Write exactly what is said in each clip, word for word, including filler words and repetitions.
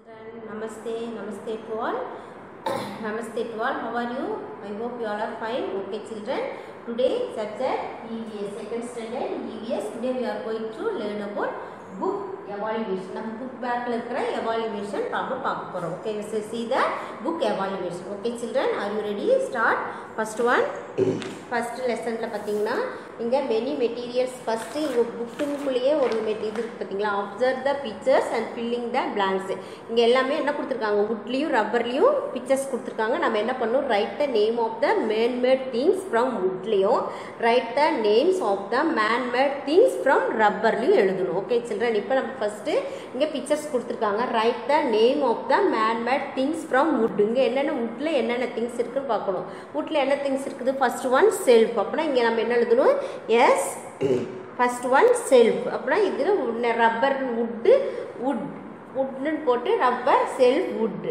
Namaste, namaste to all. Namaste to all. How are you? I hope you all are fine. Okay, children. Today subject E V S, second standard E V S. Today we are going to learn about book evaluation. Nam book back la irukra evaluation paapa paaka porom. Okay, we will see the book evaluation. Okay, children, are you ready? Start. First one. First lesson la pathina inga many materials. First inga book குள்ளேயே ஒரு material இருக்கு பாத்தீங்களா, observe the pictures and filling the blanks. இங்க எல்லாமே என்ன கொடுத்திருக்காங்க, woodலயும் rubberலயும் pictures கொடுத்திருக்காங்க. நம்ம என்ன பண்ணனும், write the name of the man made things from woodலயும், write the names of the man made things from rubberலயும் எழுதணும். ஓகே children, இப்போ நம்ம ஃபர்ஸ்ட் இங்க pictures கொடுத்திருக்காங்க, write the name of the man made things from wood. இங்க என்னென்ன woodல என்னென்ன things இருக்குன்னு பார்க்கணும். woodல என்ன things இருக்குது, first one self. அப்பனா இங்க நம்ம என்ன எழுதணும், yes first one self. அப்பனா இதுல rubber wood wood wood னு போட்டு rubber self wood.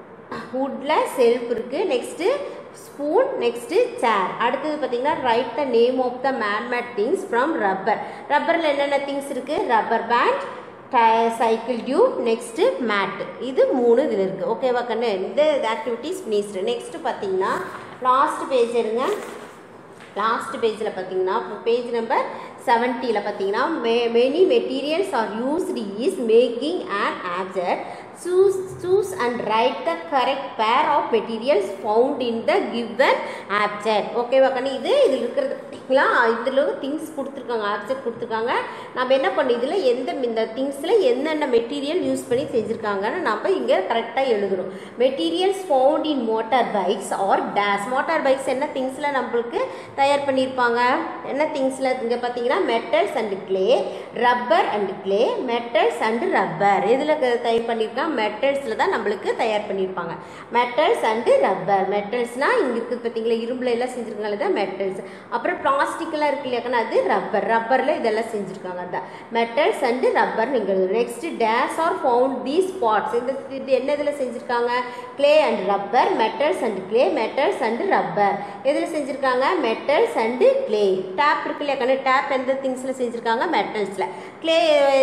woodல self இருக்கு. next spoon, next chair. அடுத்து பாத்தீங்கன்னா write the name of the man made things from rubber. rubberல என்னென்ன things இருக்கு, rubber band, cycle tube, next mat. இது மூணு இதுல இருக்கு. ஓகேவா கண்ணு, இந்த ஆக்டிவிட்டிஸ் finished. next பாத்தீங்கன்னா லாஸ்ட் பேஜ் எடுங்க. லாஸ்ட் பேஜில் பார்த்தீங்கன்னா பேஜ் நம்பர் செவன்ட்டியில் பார்த்தீங்கன்னா many materials are used is making an object. choose choose and write the correct pair of materials found in the given object. ஓகேவா கண்ணு, இது இதில் இருக்கிறது பார்த்தீங்களா, இதில் திங்ஸ் கொடுத்துருக்காங்க, ஆப்ஜெக்ட் கொடுத்துருக்காங்க. நம்ம என்ன பண்ணி இதில் எந்த இந்த திங்ஸில் என்னென்ன மெட்டீரியல் யூஸ் பண்ணி செஞ்சுருக்காங்கன்னு நம்ம இங்கே கரெக்டாக எழுதணும். Materials found in motor bikes are these. Motor bikes என்ன திங்ஸில் நம்மளுக்கு தயார் பண்ணியிருப்பாங்க, என்ன திங்ஸில் இங்கே பார்த்தீங்கன்னா metals and clay, rubber and clay, metals and rubber. இதில் தயார் பண்ணியிருக்காங்க, மெட்டல்ஸில் தான் நம்மளுக்கு தயார் பண்ணியிருப்பாங்க. Metals and rubber. மெட்டல்ஸ்னால் இங்கே இருக்குது பார்த்தீங்களா, இரும்பில் எல்லாம் செஞ்சுருக்காங்க, தான் மெட்டல்ஸ். அப்புறம் பிளாஸ்டிக்கெல்லாம் இருக்கு இல்லையாக்கா, அது ரப்பர். ரப்பரில் இதெல்லாம் செஞ்சுருக்காங்க, அதுதான் மெட்டல்ஸ் அண்டு ரப்பர். நீங்கள் next these are found these parts. இந்த இது என்ன இதில் செஞ்சுருக்காங்க, clay and rubber, metals and clay, metals and rubber. எதில் செஞ்சுருக்காங்க, மெட்டல்ஸ் அண்டு கிளே. டேப் இருக்கு இல்லையாக்கா, டேப் எந்த திங்ஸில் செஞ்சுருக்காங்க, மெட்டல்ஸில். கிளே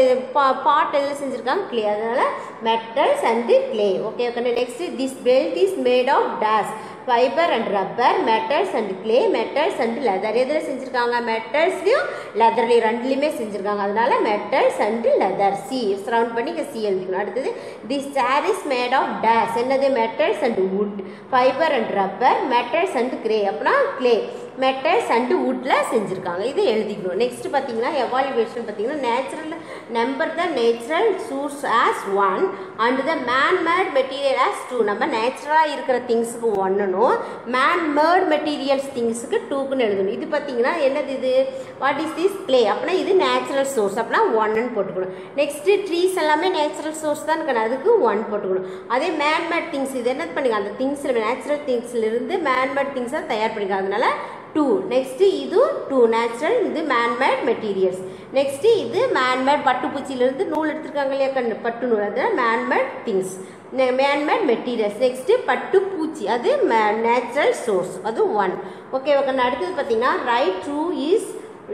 பாட் எதில் செஞ்சுருக்காங்க, கிளே. அதனால metals and clay. Okay okay. Next this belt is made of these, fibre and rubber, metals and clay, metals and leather. எதில் செஞ்சுருக்காங்க, மெட்டல்ஸ்லையும் லெதர்லையும் ரெண்டுலையுமே செஞ்சுருக்காங்க. அதனால metals and leather. C surround பண்ணி சி எழுதிக்கணும். அடுத்தது this chair is made of these, என்னது metals and wood, fibre and rubber, metals and clay. அப்படின்னா கிளே, மெட்டல்ஸ் அண்ட் வுட்டில் செஞ்சுருக்காங்க, இது எழுதிக்கணும். நெக்ஸ்ட் பார்த்தீங்கன்னா எவாலுவேஷன் பார்த்தீங்கன்னா natural number the natural source as one and the man made material as two. நம்ம நேச்சுரலாக இருக்கிற திங்ஸுக்கு ஒன்னும் மேன் மேட் மெட்டீரியல்ஸ் திங்ஸுக்கு டூக்குன்னு எழுதணும். இது பார்த்தீங்கன்னா என்னது, இது வாட் இஸ் திஸ் கிளே. அப்படின்னா இது நேச்சுரல் சோர்ஸ், அப்படின்னா ஒன்னு போட்டுக்கணும். நெக்ஸ்ட் ட்ரீஸ் எல்லாமே நேச்சுரல் சோர்ஸ் தான் இருக்கணும், அதுக்கு ஒன் போட்டுக்கணும். அதே மேன் மேட் திங்ஸ், இது என்ன பண்ணிங்க, அந்த திங்ஸில் நேச்சுரல் திங்ஸ்ல இருந்து மேன் மேட் திங்ஸை தயார் பண்ணிக்க, அதனால டூ. நெக்ஸ்ட் இது டூ நேச்சுரல், இது மேன்மேட் மெட்டீரியல்ஸ். நெக்ஸ்ட் இது மேன்மேட் பட்டுப்பூச்சியிலிருந்து நூல் எடுத்திருக்காங்க இல்லையா கண்ணு, பட்டு நூல், அது man made things, man made materials. Next பட்டுப்பூச்சி, அது நேச்சுரல் சோர்ஸ், அது ஒன். Okay okay. அடுத்தது பார்த்தீங்கன்னா right true is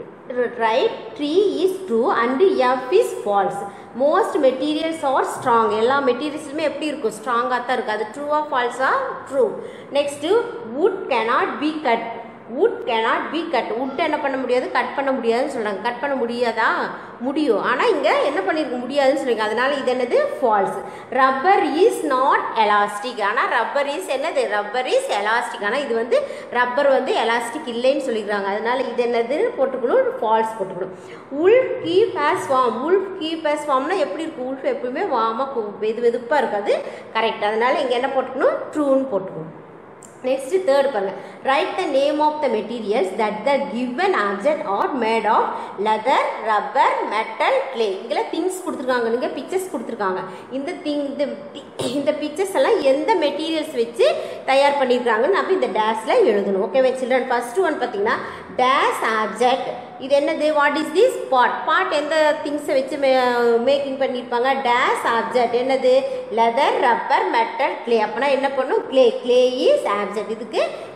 right T is true and F is false. Most materials are strong. எல்லா மெட்டீரியல்ஸுமே எப்படி இருக்கும், ஸ்ட்ராங்காக தான் இருக்குது. அது ட்ரூவா ஃபால்ஸா, true. Next wood cannot be cut, wood cannot be cut. wood என்ன பண்ண முடியாது, கட் பண்ண முடியாதுன்னு சொல்கிறாங்க. கட் பண்ண முடியாதா, முடியும், ஆனால் இங்கே என்ன பண்ணியிருக்க முடியாதுன்னு சொல்லியிருக்காங்க. அதனால் இது என்னது, false. Rubber is not elastic, ஆனால் ரப்பர் இஸ் என்னது, ரப்பர் இஸ் எலாஸ்டிக், ஆனால் இது வந்து ரப்பர் வந்து எலாஸ்டிக் இல்லைன்னு சொல்லிக்கிறாங்க. அதனால் இது என்னதுன்னு போட்டுக்கணும், ஃபால்ஸ் போட்டுக்கணும். Wool keep us warm. Wool keep us வார்ம்னா எப்படி இருக்கும், உல்ஃப் எப்பவுமே வார்மாக வெது வெதுப்பாக இருக்காது, கரெக்ட். அதனால் இங்கே என்ன போட்டுக்கணும், ட்ரூன்னு போட்டுக்கணும். நெக்ஸ்ட் தேர்ட் பாருங்க, write the name of the materials that the given object are made of leather, rubber, metal, clay. இங்கே திங்ஸ் கொடுத்துருக்காங்க, நீங்கள் பிக்சர்ஸ் கொடுத்துருக்காங்க. இந்த திங் இந்த பிக்சர்ஸ் எல்லாம் எந்த மெட்டீரியல்ஸ் வச்சு தயார் பண்ணியிருக்காங்கன்னு நம்ம இந்த டேஸில் எழுதணும். ஓகேவா சில்ட்ரன். ஃபர்ஸ்ட் ஒன் பார்த்தீங்கன்னா டேஸ் ஆப்ஜெக்ட். இது என்னது, what is this, pot. Pot எந்த திங்ஸை வச்சு மேக்கிங் பண்ணியிருப்பாங்க, டேஸ் ஆப்ஜெக்ட், என்னது லெதர், ரப்பர், மெட்டல், கிளே. அப்படின்னா என்ன பண்ணும், கிளே. Clay is object. இதுக்கு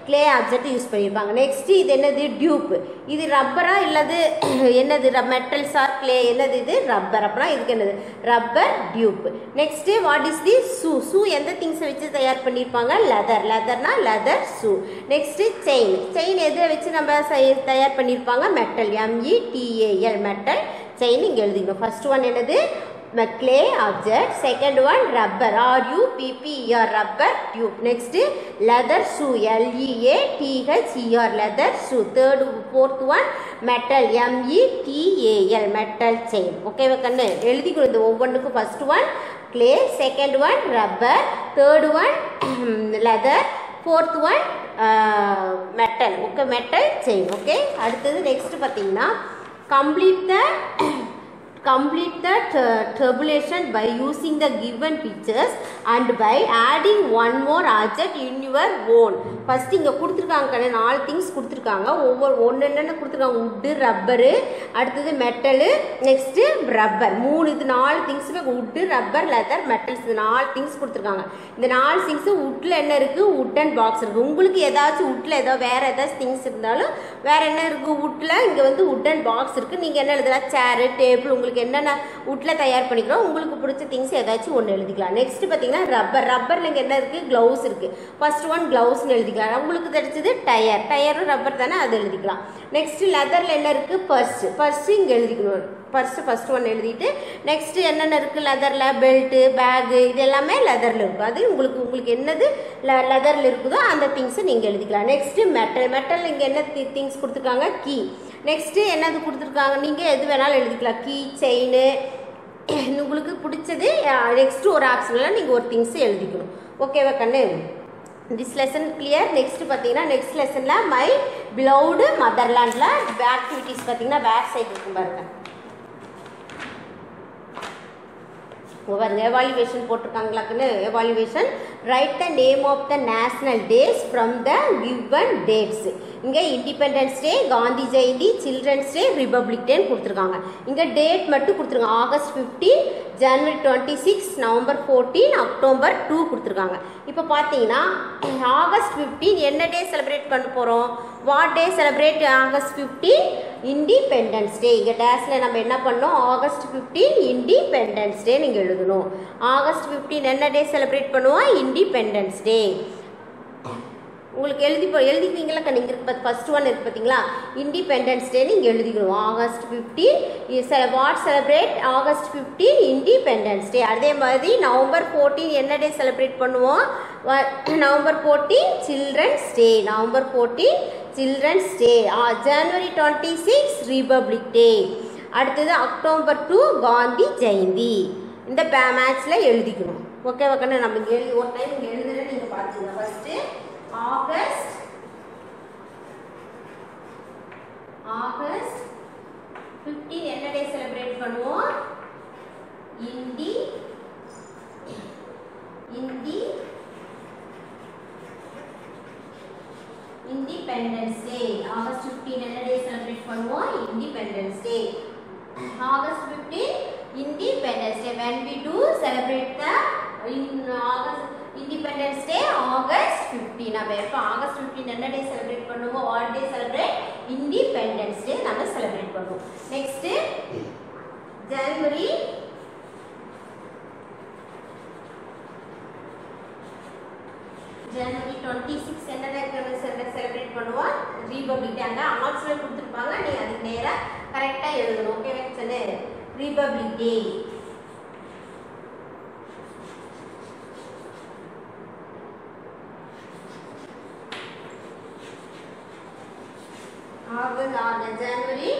கிளே ஆப்ஜெக்ட் யூஸ் பண்ணியிருப்பாங்க. நெக்ஸ்ட் இது என்னது டியூப். இது ரப்பரா இல்லது என்னது மெட்டல்ஸ் ஆர் கிளே என்னது இது ரப்பர். அப்படின்னா இதுக்கு என்னது rubber tube. Next what is the shoe. Shoe எந்த திங்ஸை வச்சு தயார் பண்ணியிருப்பாங்க லெதர். லெதர்னா leather shoe. Next chain. Chain எதை வச்சு நம்ம தயார் பண்ணியிருப்பாங்க மெட்டல் எம்இடிஏஎல் மெட்டல் செயின் இங்கே எழுதிக்கணும். ஃபர்ஸ்ட் ஒன் என்னது clay object, second one rubber R U P P E R rubber tube. Next leather shoe L E A T H E R leather shoe. Third fourth one metal M E T A L metal chain. Okay கண்ணு எழுதிக்கணும் இந்த ஒவ்வொன்றுக்கும். first one clay, second one rubber, third one leather, fourth one uh, metal. Okay metal chain. Okay அடுத்தது next பார்த்தீங்கன்னா complete the complete the tabulation by using the given pictures and by adding one more object in your own. First இங்க கொடுத்திருக்காங்க நாலு things கொடுத்திருக்காங்க. ஒவ்வொரு ஒன்னு என்னென்ன கொடுத்திருக்காங்க wood, rubber, அடுத்தது metal, next rubber. மூணு இது நாலு திங்ஸ்மே wood, rubber, leather, metals இது நாலு திங்ஸ் கொடுத்திருக்காங்க. இந்த நாலு திங்ஸ் woodல என்ன இருக்கு wooden box இருக்கு. உங்களுக்கு ஏதாச்சும் woodல ஏதோ வேற ஏதாச்சும் திங்ஸ் இருந்தாலும் வேற என்ன இருக்கு woodல இங்க வந்து wooden box இருக்கு. நீங்க என்ன எழுதலாம் சேர், டேபிள் உங்களுக்கு என்னென்ன woodல தயார் பண்ணிக்கிறோம் உங்களுக்கு பிடிச்ச திங்ஸ் ஏதாச்சும் ஒன்று எழுதிக்கலாம். நெக்ஸ்ட் பார்த்தீங்கன்னா ரப்பர். ரப்பர்ல இங்கே என்ன இருக்கு க்ளவுஸ் இருக்கு. ஃபர்ஸ்ட் ஒன் க்ளவுஸ்னு எழுதிக்கலாம். உங்களுக்கு தெரிஞ்சது டயர். டயரும் ரப்பர் தானே அது எழுதிக்கலாம். நெக்ஸ்ட் லெதர்ல என்ன இருக்கு பர்ஸ். பர்ஸ் இங்கே எழுதிக்கணும். பர்ஸ் ஃபர்ஸ்ட் ஒன் எழுதிட்டு நெக்ஸ்ட் என்னென்ன இருக்கு லெதர்ல பெல்ட்டு பேகு இது எல்லாமே லெதர்ல இருக்கும். அது உங்களுக்கு உங்களுக்கு என்னது லெதர்ல இருக்குதோ அந்த திங்ஸை நீங்க எழுதிக்கலாம். Next metal. மெட்டல் இங்கே என்ன திங்ஸ் கொடுத்துருக்காங்க கீ. நெக்ஸ்ட் என்னது கொடுத்துருக்காங்க நீங்க எது வேணாலும் எழுதிக்கலாம். கீ செயின் உங்களுக்கு பிடிச்சது. நெக்ஸ்ட் ஒரு ஆப்ஷன்ல நீங்க ஒரு திங்ஸ் எழுதிக்கணும். ஓகேவா கண்ணு this lesson clear. next பார்த்தீங்கன்னா next lessonல my beloved motherlandல activities பார்த்தீங்கன்னா பேக் சைடு இருக்கும் பாருங்க. பாருங்க எவாலுவேஷன் போட்டிருக்காங்களாக்குன்னு evaluation write the name of the national days from the given dates. இங்கே independence day, Gandhi Jayanti, children's day, republic டேன்னு கொடுத்துருக்காங்க. இங்கே டேட் மட்டும் கொடுத்துருக்காங்க. August fifteen, January twenty six, November fourteen, October two கொடுத்துருக்காங்க. இப்போ பார்த்தீங்கன்னா ஆகஸ்ட் ஃபிஃப்டீன் என்ன டே செலிப்ரேட் பண்ண போகிறோம். What day celebrate August fifteen independence day. இங்கே டேஸில் நம்ம என்ன பண்ணோம் ஆகஸ்ட் ஃபிஃப்டீன் இண்டிபெண்டன்ஸ் டே நீங்கள் எழுதணும். ஆகஸ்ட் ஃபிஃப்டீன் என்ன டே செலிப்ரேட் பண்ணுவோம் இண்டிபெண்டன்ஸ் டே. உங்களுக்கு எழுதி எழுதிக்குவீங்களா நீங்கள் இருக்கு ஃபர்ஸ்ட் ஒன் இருக்கு பார்த்தீங்களா இண்டிபெண்டன்ஸ் டே நீங்கள் எழுதிக்கணும். August fifteen what celebrate August fifteen independence day. அதே மாதிரி நவம்பர் ஃபோர்டீன் என்ன டே செலிப்ரேட் பண்ணுவோம் November fourteen children's day. November fourteen children's day. January twenty six republic day. அடுத்தது அக்டோபர் டூ காந்தி ஜெயந்தி. இந்த மேட்ச்சில் எழுதிக்கணும். ஓகே ஓகே நம்ம இங்கே எழுதி ஒரு டைம் இங்கே எழுதுறேன் நீங்கள் பார்த்துங்க. ஃபர்ஸ்ட்டு ஆகஸ்ட் ஆகஸ்ட் ஃபிஃப்டீன் என்ன டே செலிப்ரேட் பண்ணுவோம் indie indie independence day. August fifteen என்ன டே செலிப்ரேட் பண்ணுவோம் independence day. August fifteen independence day. when we do celebrate the in August Independence Day August fifteen. நம்ம எப்போ August fifteen என்ன day celebrate பண்ணுவோம் what day celebrate independence day நம்ம celebrate பண்ணுவோம். Next January January twenty six என்ன day celebrate பண்ணுவோம் republic டே. அங்கே optional கொடுத்துருப்பாங்க நீங்கள் அதுக்கு நேராக கரெக்டாக எழுதணும். ஓகே சொன்னு ரிபப்ளிக் டே. ஜனவரி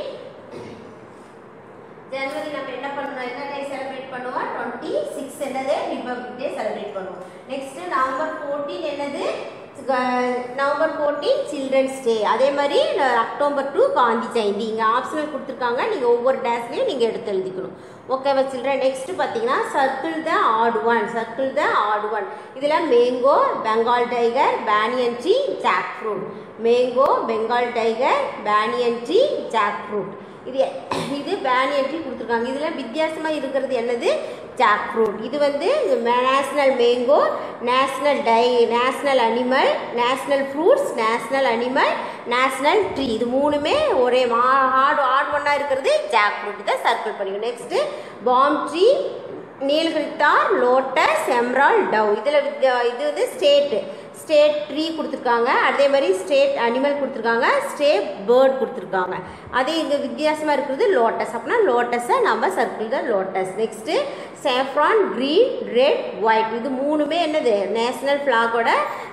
ஜனவரி நம்ம என்ன பண்ணணும் என்ன டே செலிப்ரேட் பண்ணுவோம் டுவெண்ட்டி சிக்ஸ் என்னது ரிபப்ளிக் டே செலிப்ரேட் பண்ணுவோம். நெக்ஸ்ட் நவம்பர் ஃபோர்டீன் என்னது நவம்பர் ஃபோர்டீன் சில்ட்ரன்ஸ் டே. அதே மாதிரி அக்டோபர் டூ காந்தி ஜெயந்தி. இங்கே ஆப்ஷனல் கொடுத்துருக்காங்க நீங்கள் ஒவ்வொரு டேஸ்லையும் நீங்கள் எடுத்து எழுதிக்கணும். ஓகேவா சில்ட்ரன். நெக்ஸ்ட் பார்த்தீங்கன்னா circle the odd one. Circle the odd one இதில் mango, Bengal tiger, banyan tree, jackfruit. Mango, Bengal tiger, banyan tree, jackfruit. இது இது பேனியன் ட்ரீ கொடுத்துருக்காங்க. கொடுத்துருக்காங்க. இதில் வித்தியாசமாக இருக்கிறது என்னது? Jackfruit. இது வந்து national mango, national tie national animal, national fruits, national animal, national tree. இது மூணுமே ஒரே ஹார்ட் ஹார்ட் ஒன்னாக இருக்கிறது ஜாக் ஃப்ரூட். இதை சர்க்கிள் பண்ணிக்கணும். Next palm tree, Nilgiri tahr, lotus, emerald, dove. இதில் இது வந்து ஸ்டேட்டு ஸ்டேட் ட்ரீ கொடுத்துருக்காங்க. அதே மாதிரி ஸ்டேட் அனிமல் கொடுத்துருக்காங்க, ஸ்டேட் பேர்ட் கொடுத்துருக்காங்க. அதே இங்கே வித்தியாசமாக இருக்கிறது லோட்டஸ். அப்படின்னா லோட்டஸை நம்ம சர்க்கிள் தான் lotus. Next saffron, green, red, white. இது மூணுமே என்னது? நேஷ்னல் ஃப்ளாகோட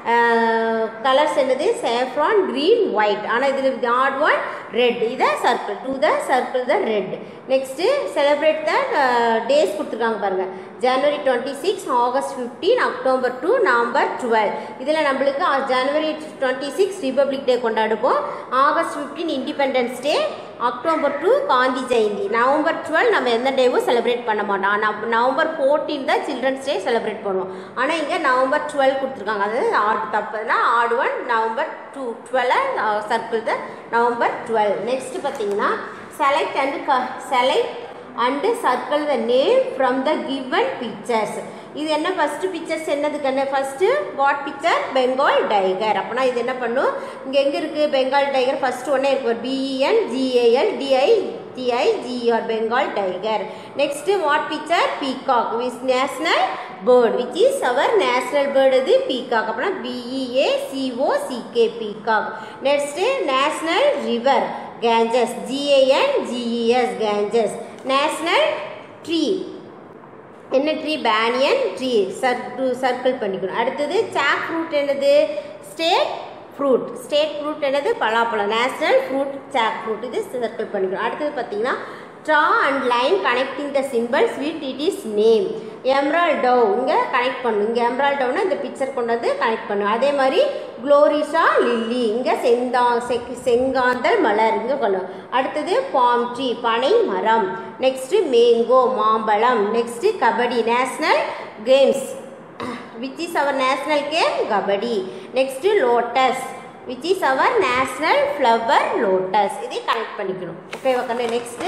கலர்ஸ் என்னது? Saffron, green, white. ஆனால் இதில் ஆட் ஒன் ரெட். இதை circle to the circle the red. Next celebrate the days கொடுத்துருக்காங்க பாருங்கள். January twenty six, August fifteen, October two, November twelve. இதில் நம்மளுக்கு January twenty six republic day கொண்டாடுவோம், August fifteen independence day, October two Gandhi Jayanti, November twelve நம்ம எந்த டேவும் celebrate பண்ண மாட்டோம். ஆனால் நவம்பர் ஃபோர்டீன் தான் சில்ட்ரன்ஸ் டே செலிப்ரேட் பண்ணுவோம். ஆனால் இங்கே நவம்பர் டுவெல் கொடுத்துருக்காங்க. அதாவது ஆடு தப்புனா odd one November two twelve circle தான் நவம்பர் டுவெல். நெக்ஸ்ட் பார்த்தீங்கன்னா select and select and circle the name from the given pictures. இது என்ன ஃபஸ்ட்டு பிக்சர்ஸ் என்னதுக்கு? First what picture? Bengal tiger. அப்போனா இது என்ன பண்ணும்? இங்கே எங்கே இருக்குது பெங்கால் டைகர்? ஃபஸ்ட்டு ஒன்றே இருக்கும், பிஇஎன் ஜிஏஎல் DI டிஐஜிஆர் Bengal tiger. Next what picture? Peacock. Which national bird, which is our national bird இது பீகாக். அப்படின்னா பிஇஏசிஓசிகே peacock. Next national river Ganges, ஜிஏஎன்ஜிஇஎஸ் Ganges. National tree என்ன ட்ரீ? Banyan tree. சர்க்கு சர்க்கிள் பண்ணிக்கணும். அடுத்தது ஜாக் ஃப்ரூட் என்னது? State fruit. State fruit என்னது? பலாப்பழம். National fruit jackfruit. இது circle பண்ணிக்கணும். அடுத்தது பார்த்தீங்கன்னா draw and line connecting the symbols with it is name. Emerald dove இங்கே கனெக்ட் பண்ணும். இங்கே எம்ரால் டவ்னா இந்த பிக்சர் கொண்டு வந்து கனெக்ட் பண்ணும். அதே மாதிரி குளோரிஷா லில்லி இங்கே செந்தா செங்காந்தல் மலர் இங்கே கொள்ளும். அடுத்தது பாம் ட்ரீ பனை மரம். நெக்ஸ்ட்டு மேங்கோ மாம்பழம். Next kabaddi national games. Which is our national game? Kabaddi. Next lotus which is our national flower lotus. இதை கனெக்ட் பண்ணிக்கணும். Okay okay. நெக்ஸ்ட்டு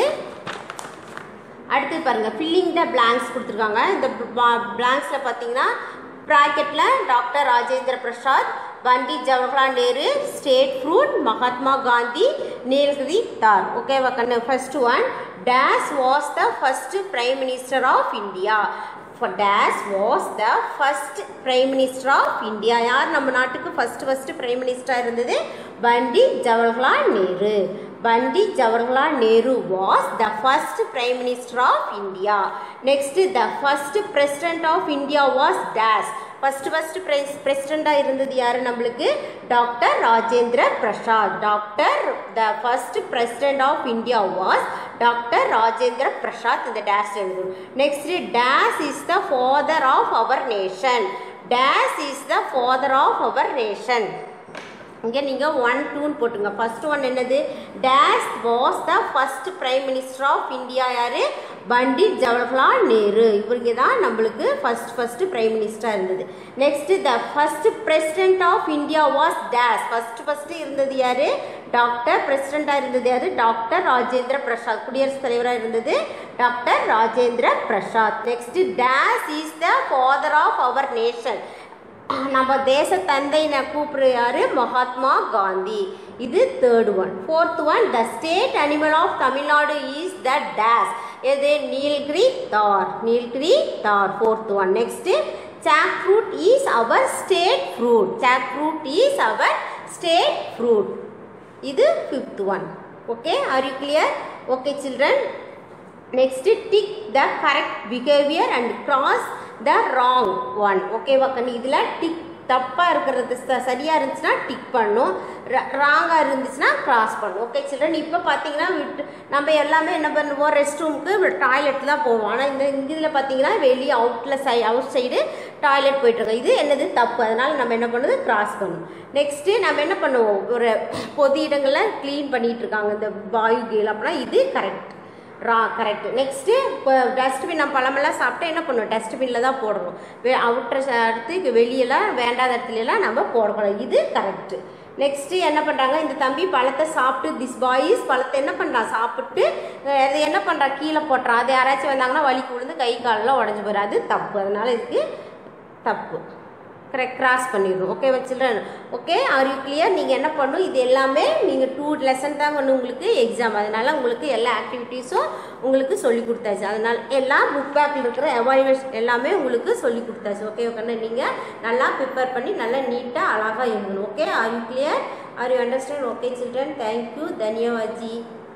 அடுத்து பாருங்கள் ஃபில்லிங் த பிளாங்க்ஸ் கொடுத்துருக்காங்க. இந்த பிளாங்க்ஸில் பார்த்தீங்கன்னா ப்ராக்கெட்டில் doctor Rajendra Prasad, Pandit Jawaharlal Nehru, state fruit, Mahatma Gandhi, Nilgiri tahr. ஓகேவா கண்ணு? First one, dash was the first prime minister of India. For dash was the first prime minister of India. யார் நம்ம நாட்டுக்கு ஃபர்ஸ்ட் ஃபர்ஸ்ட் பிரைம் மினிஸ்டராக இருந்தது? Pandit Jawaharlal Nehru. Pandit Jawaharlal Nehru was the first prime minister of India. Next, the first president of India was dash. First first prize பிரசிடெண்டாக இருந்தது யார் நம்மளுக்கு? Doctor Rajendra Prasad. Doctor the first president of India was doctor Rajendra Prasad. இந்த டேஷ் எழுதணும். Next, dash is the father of our nation. Dash is the father of our nation. இங்கே நீங்கள் one டூன்னு போட்டுங்க. ஃபர்ஸ்ட் ஒன் என்னது? Dash was the first prime minister of India யார்? பண்டிட் ஜவஹர்லால் நேரு. இவருக்கு தான் நம்மளுக்கு ஃபர்ஸ்ட் ஃபர்ஸ்ட் பிரைம் மினிஸ்டராக இருந்தது. Next, the first president of India was dash. First first இருந்தது யார்? டாக்டர். பிரசிடெண்டாக இருந்தது யார்? டாக்டர் ராஜேந்திர பிரசாத். குடியரசுத் தலைவராக இருந்தது doctor Rajendra Prasad. Next, dash is the father of our nation. நம்ம தேச தந்தை நான் கூப்பிடுற யாரு? மகாத்மா காந்தி. இது third one. Fourth one, the state animal of Tamil Nadu is the dash. எது? Nilgiri tahr. Nilgiri tahr. Fourth one. Next, jackfruit is our state fruit. Jackfruit is our state fruit. இது fifth one. Okay, are you clear? Okay children. Next, tick the correct behaviour and cross the wrong one. ஓகேவா கண்ணு? இதில் tick தப்பாக இருக்கிறது சரியாக இருந்துச்சுன்னா tick பண்ணும், ராங்காக இருந்துச்சுன்னா கிராஸ் பண்ணும். Okay children. இப்போ பார்த்தீங்கன்னா விட்டு நம்ம எல்லாமே என்ன பண்ணுவோம்? ரெஸ்ட் ரூமுக்கு டாய்லெட் தான் போவோம். ஆனால் இந்த இதில் பார்த்தீங்கன்னா வெளியே அவுட்டில் சை அவுட் சைடு டாய்லெட் போயிட்டுருக்கோம். இது என்னது? தப்பு. அதனால் நம்ம என்ன பண்ணுறது? கிராஸ் பண்ணணும். நெக்ஸ்ட்டு நம்ம என்ன பண்ணுவோம்? ஒரு பொது இடங்களில் க்ளீன் பண்ணிகிட்டு இருக்காங்க இந்த பாய் கேள். அப்படின்னா இது கரெக்ட். ரா கரெக்ட். நெக்ஸ்ட்டு இப்போ டஸ்ட்பின் நம்ம பழமெல்லாம் சாப்பிட்டா என்ன பண்ணுவோம்? டஸ்ட்பினில் தான் போடணும். வெ அவுட்டர் அடுத்து வெளியெல்லாம் வேண்டாத இடத்துலலாம் நம்ம போடக்கூடாது. இது கரெக்டு. நெக்ஸ்ட்டு என்ன பண்ணுறாங்க, இந்த தம்பி பழத்தை சாப்பிட்டு, திஸ் பாய்ஸ் பழத்தை என்ன பண்ணுறான் சாப்பிட்டு அதை என்ன பண்ணுறான் கீழே போட்டுறான். அது யாராச்சும் வந்தாங்கன்னா வலிக்கு விழுந்து கை காலெலாம் உடஞ்சி போயிடும். அது தப்பு, அதனால் இதுக்கு தப்பு. கரெக்ட், கிராஸ் பண்ணிடணும். Okay children. Okay, are you clear? நீங்கள் என்ன பண்ணணும், இது எல்லாமே நீங்கள் டூ லெசன் தான் பண்ணணும் உங்களுக்கு எக்ஸாம். அதனால் உங்களுக்கு எல்லா ஆக்டிவிட்டீஸும் உங்களுக்கு சொல்லி கொடுத்தாச்சு. அதனால் எல்லா புக் பேக்கில் இருக்கிற எவாலுவேஷன் எல்லாமே உங்களுக்கு சொல்லி கொடுத்தாச்சு. ஓகே ஓகே, நீங்கள் நல்லா ப்ரிப்பேர் பண்ணி நல்லா நீட்டாக அழகாக எழுதணும். Okay, are you clear? Are you understand? Okay children, thank you, தன்யவாத் ஜி.